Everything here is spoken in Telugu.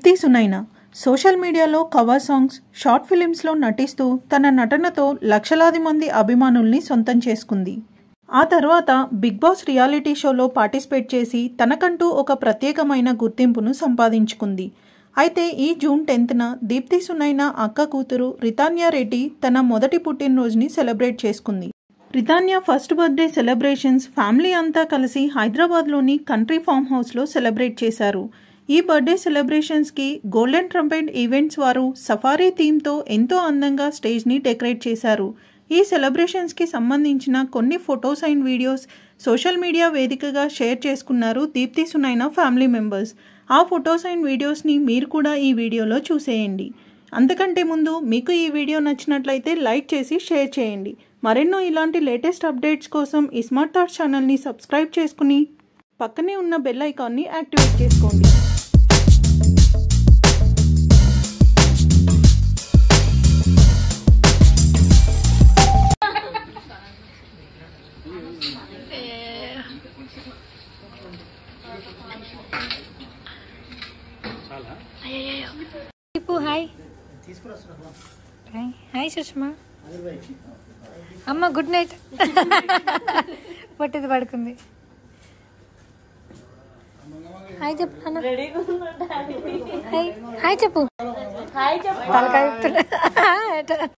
దీప్తి సునైనా సోషల్ మీడియాలో కవర్ సాంగ్స్, షార్ట్ ఫిలిమ్స్లో నటిస్తూ తన నటనతో లక్షలాది మంది అభిమానుల్ని సొంతం చేసుకుంది. ఆ తర్వాత బిగ్ బాస్ రియాలిటీ షోలో పార్టిసిపేట్ చేసి తనకంటూ ఒక ప్రత్యేకమైన గుర్తింపును సంపాదించుకుంది. అయితే ఈ జూన్ 10న దీప్తి సునైనా అక్క కూతురు రితాన్య రెడ్డి తన మొదటి పుట్టినరోజుని సెలబ్రేట్ చేసుకుంది. Ritanya first birthday celebrations family అంతా కలిసి హైదరాబాద్లోని కంట్రీ ఫామ్ హౌస్లో సెలబ్రేట్ చేశారు. ఈ బర్త్డే సెలబ్రేషన్స్కి గోల్డెన్ ట్రంపెట్ ఈవెంట్స్ వారు సఫారీ థీమ్తో ఎంతో అందంగా స్టేజ్ని డెకరేట్ చేశారు. ఈ సెలబ్రేషన్స్కి సంబంధించిన కొన్ని photos and videos social media వేదికగా షేర్ చేసుకున్నారు దీప్తి సునైనా ఫ్యామిలీ మెంబర్స్. ఆ ఫొటోస్ అండ్ వీడియోస్ని మీరు కూడా ఈ వీడియోలో చూసేయండి. అంతకంటే ముందు మీకు ఈ వీడియో నచ్చినట్లయితే లైక్ చేసి షేర్ చేయండి. మరెన్నో ఇలాంటి లేటెస్ట్ అప్డేట్స్ కోసం ఈ స్మార్ట్ థాట్స్ ఛానల్ని సబ్స్క్రైబ్ చేసుకుని పక్కనే ఉన్న బెల్ ఐకాన్ని యాక్టివేట్ చేసుకోండి. హాయ్ సుష్మా. అమ్మ గుడ్ నైట్. పొట్టిది పడుకుంది. హాయ్ చెప్పు నాన్న. హాయ్ చెప్పు. తలకాయ